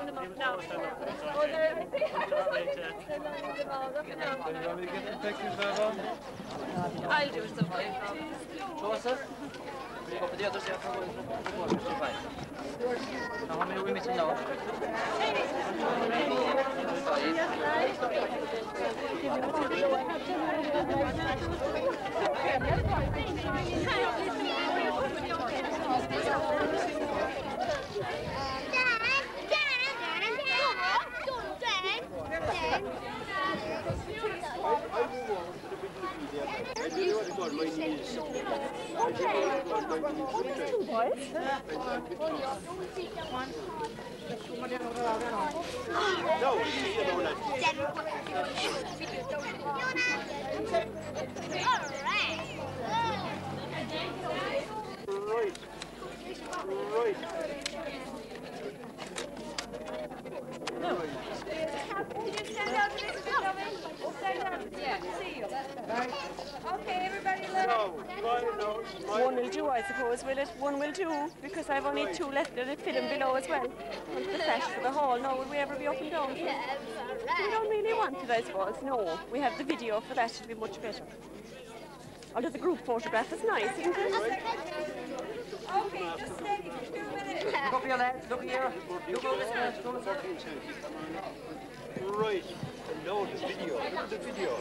line them up now. I'll do something. Go for the other side. Now, how many are we missing now? Okay, everybody, one will do, I suppose, will it? One will do, because I've only two left of the film below as well. And the flash for the hall. No, will we ever be up and down? We don't really want it, I suppose. No, we have the video for that, should be much better. Although the group photograph is nice, isn't it? Okay, just steady for 2 minutes. Look up your legs, look here. Look over there. Right, and now the video. Look at the video.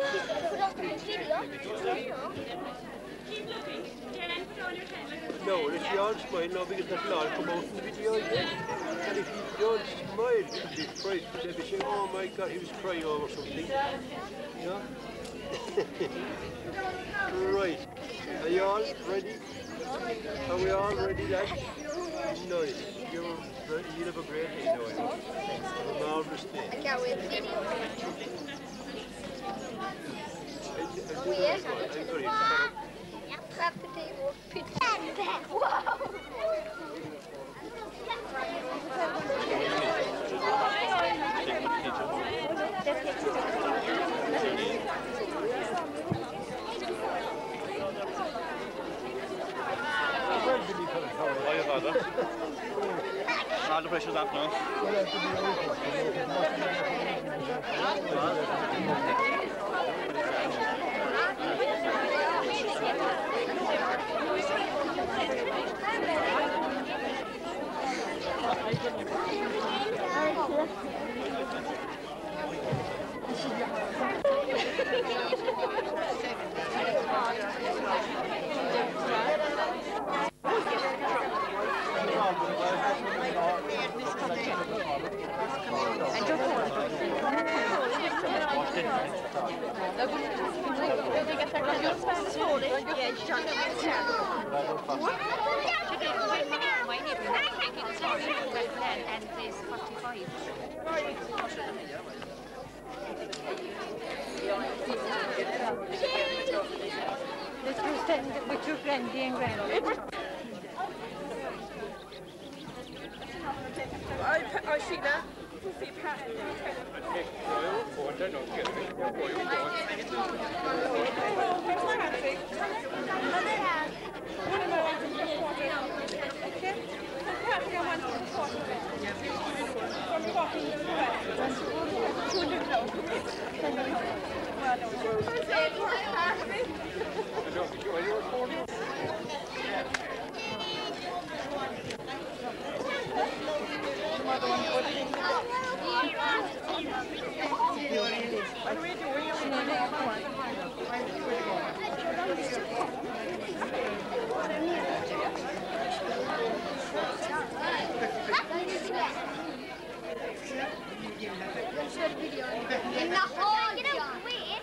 Keep looking. Jen, put on your head. No, if you all smile now because that'll all come out in the video again. And if you don't smile, you'll be frightened. They'll be saying, oh my God, he was crying over something. Yeah? Right. Are you all ready? Are we all ready, lads? Nice. You'll have a great day now, I hope. A marvellous day. I can't wait to video. Oh, yes? I'm very excited. Grab the table. Whoa! All the pressure's up now. Let's go stand with your grandy and granny. Oh, Sheila. What are we doing? In the hall, you know, wait.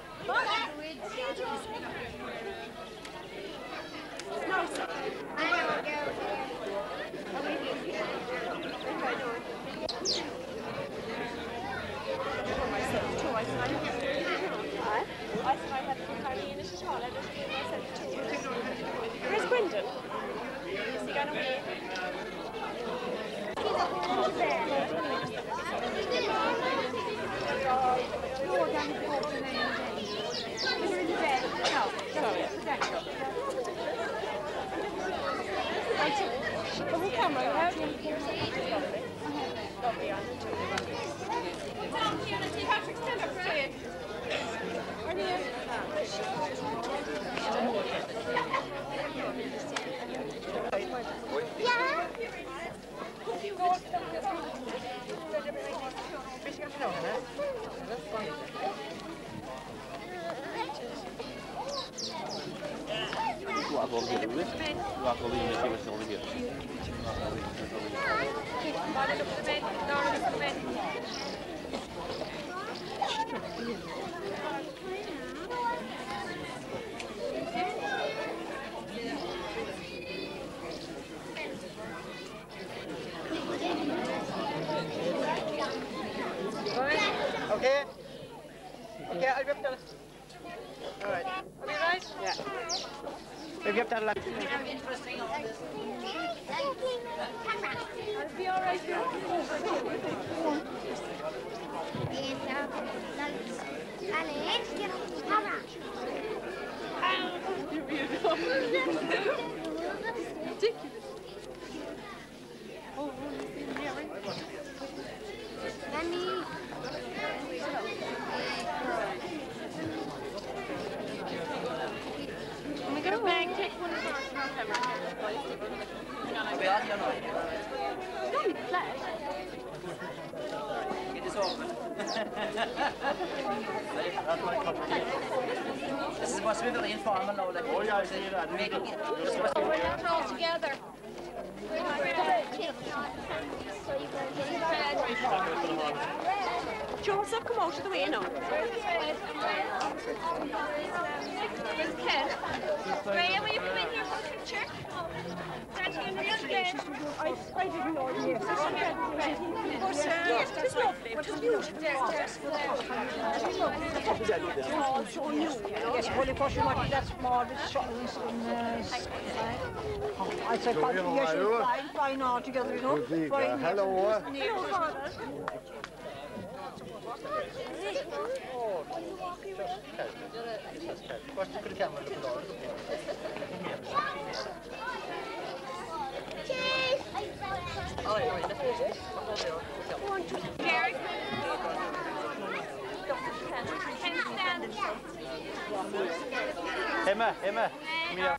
No, sir. I don't go there. For myself too, I said I had to carry in it at all. I just gave myself too. Where's Brendan? Is he gone away? Lovely. Walk over here, will you? Walk over here and see what's over here. Okay. Okay, I'll be up there. All right. Are we right? Yeah. We'll be up there. Interesting on this. I'll be all right here. We are here now. Don't flash. Get this over. This is supposed to be very informal now, like. Oh yeah, I see that. Making it. We're all together. Joseph, come out of the way now. Ken, Graham, will you come in here for a picture? I didn't know it. Yes, it's lovely. It's beautiful. It's all so new, you know. Yes, well, of course, you might be that small, but shuttles and I said, you should fly now together, you know. Hello. Hello, Father. Emma, come here.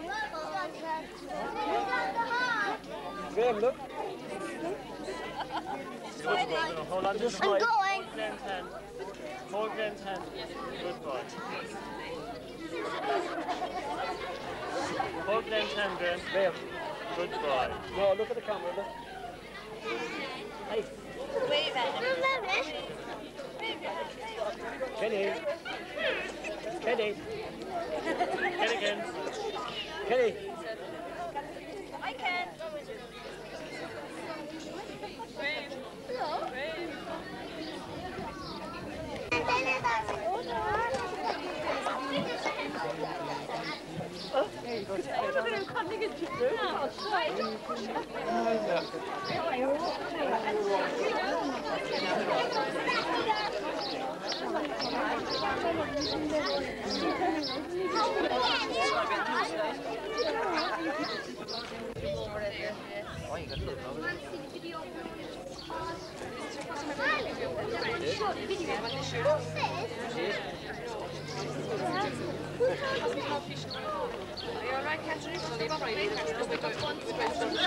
Graham, look. Hold on to the I'm going. Hold Glenn's hand. Good boy. Hold Glenn's hand, Graham. Good boy. No, look at the camera, look. Wait a minute. Kenny. Kenny. Kenny. Kenny. I can. Hello. You're right, Catherine. She'll leave already. We go on to the rest of the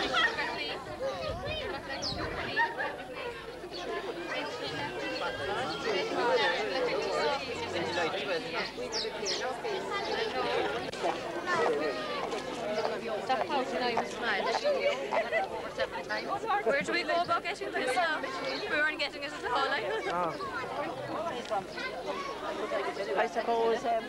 Stop pouting now, you must smile. Where do we go about getting this stuff? We weren't getting it at all, like. I suppose, A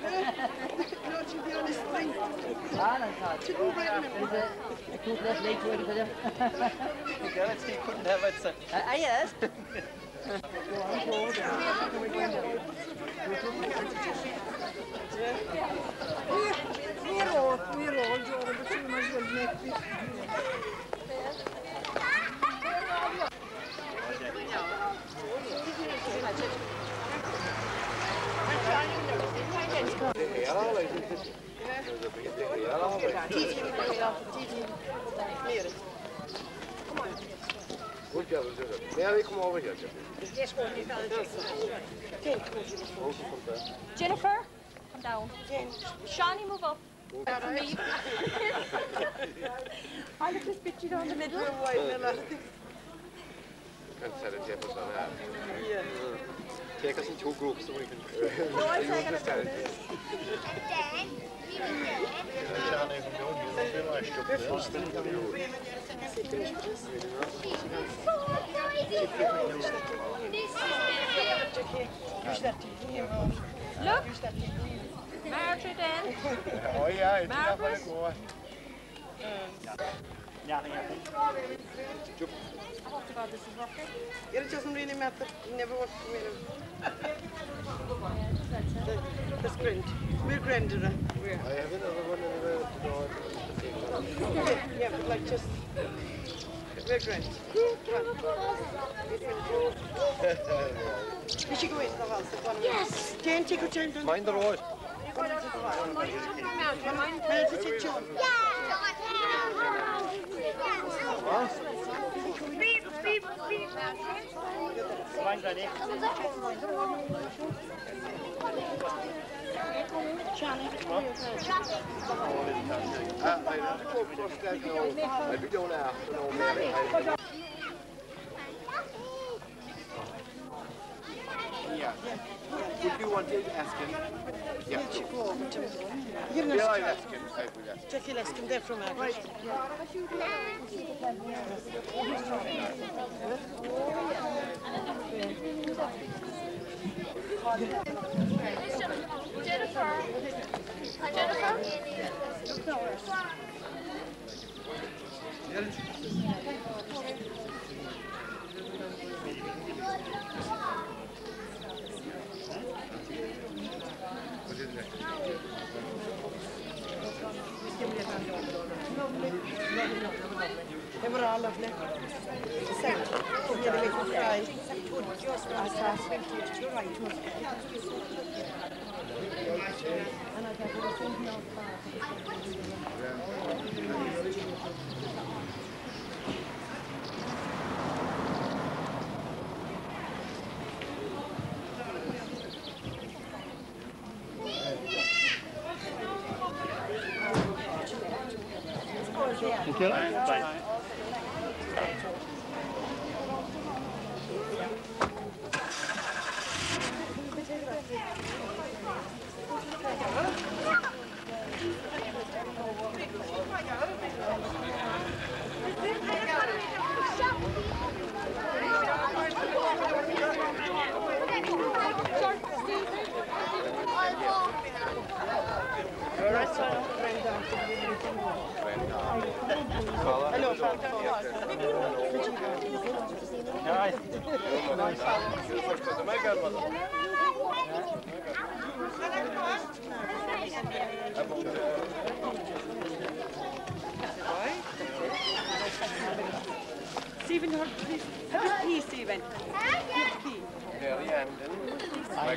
good left leg to it, could you? He couldn't have it, sir. Yes. we're all, Jordan, but you might as well make this. Good job, Mary, come over here. Yes, go on, Jennifer, come down. Shawnee, move up. Me. I look just picture down the middle. Can set a table on that. Yeah. Take us in two groups so we can... No, I'm taking it. Stand it. flashed up there. Look. Marjorie then. Oh yeah, it's not going to go. Yeah, it doesn't really matter. You never want to win. The sprint. We're grander. I have another one in the Yeah, but like just. We're grand. We should go into the house. Yes. Jane, take your turn. Mind the road. Yeah. If you want to ask him. Yeah. Yeah, I'll ask him. I will ask him. Jackie Leskin, they're from Aghabullogue. Jennifer. They were all lovely. Except, they make me cry. Thank you. Bye. Hello, Stephen, please. Have a pee, Stephen. Pee. Very end. My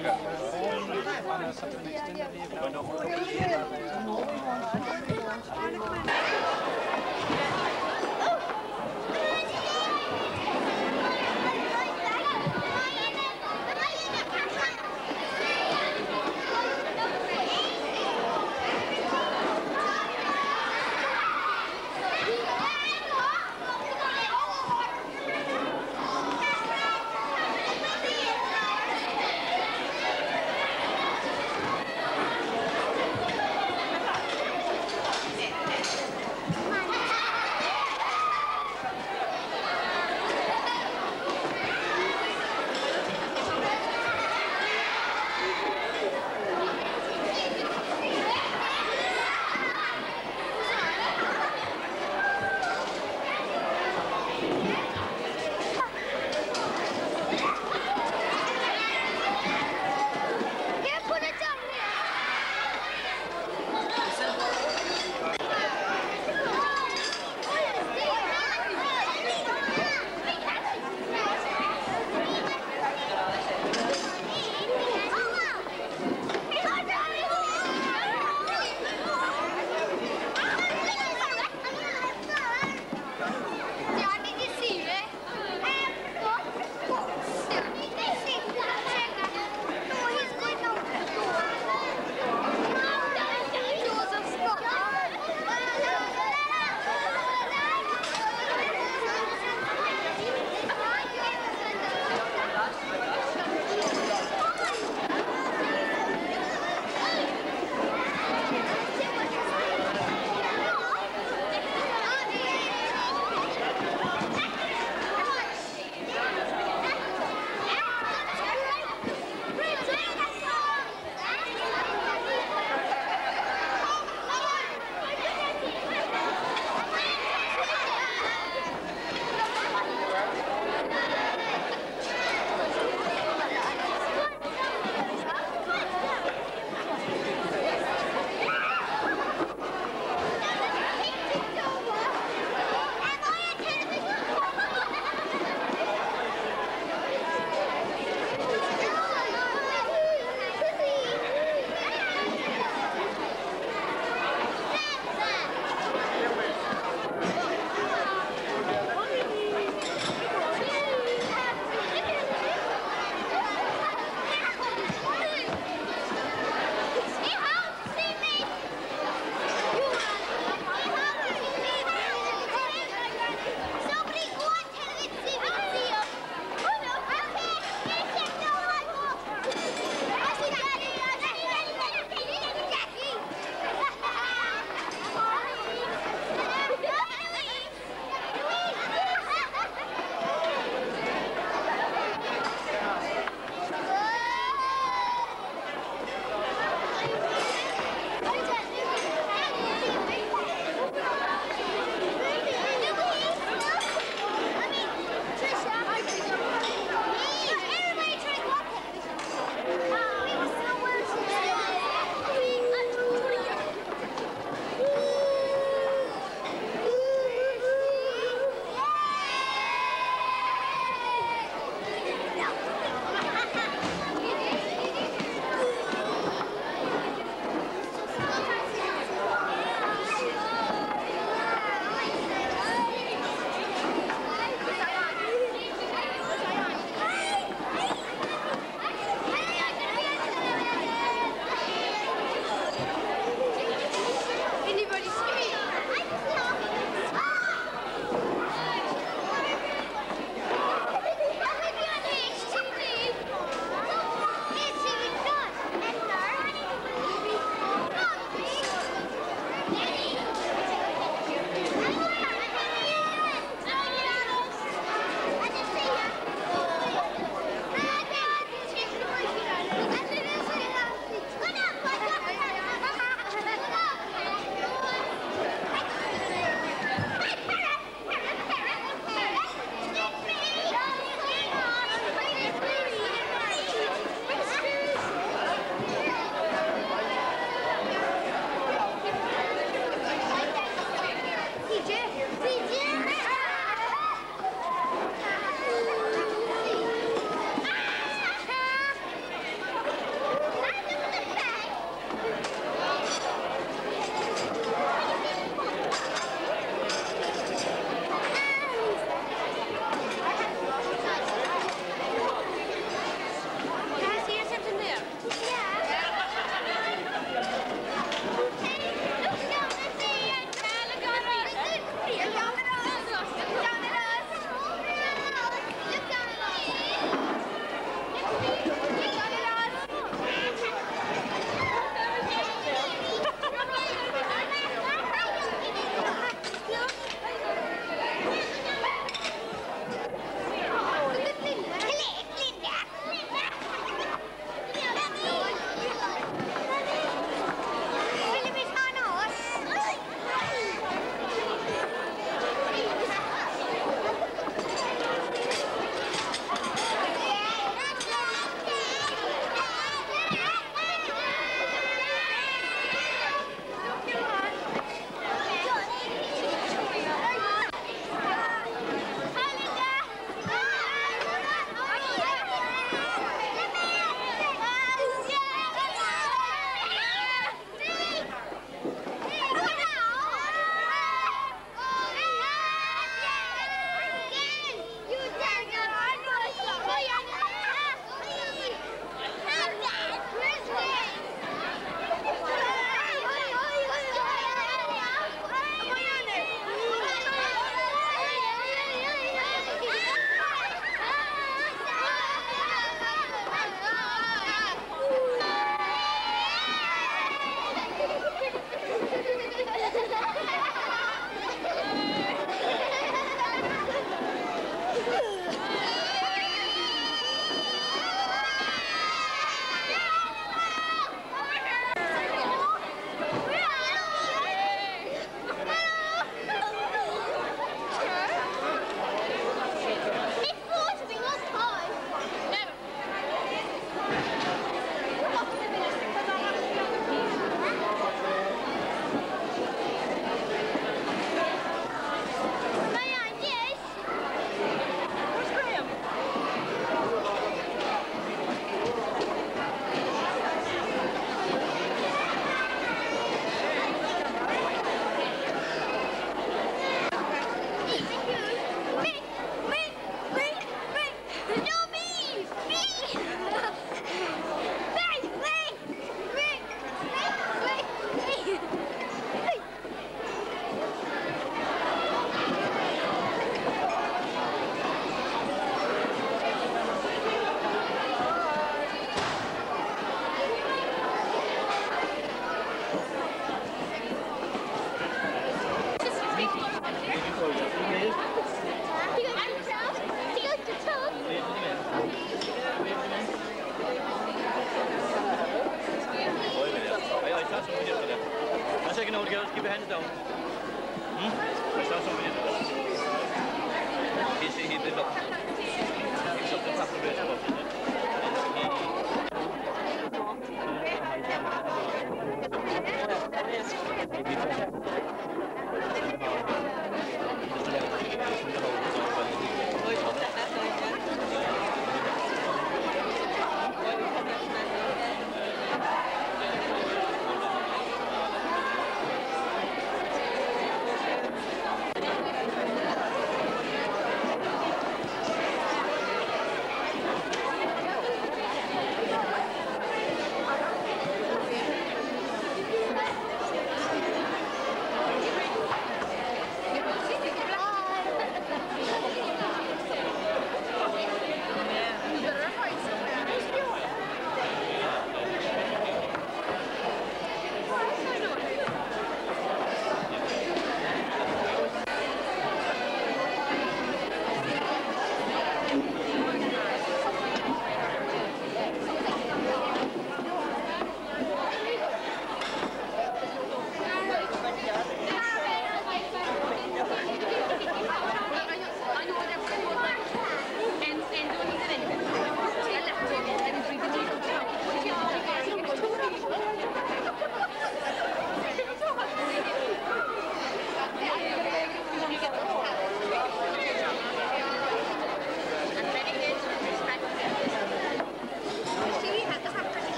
Second note, girls, keep your hands down. I saw somebody in the box. He's up the top of the race box, isn't it?